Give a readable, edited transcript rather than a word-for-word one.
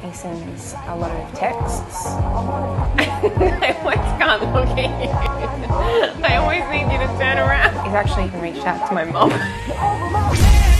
He sends a lot of texts. I always can't look at you. I always need you to turn around. He's actually even reached out to my mom.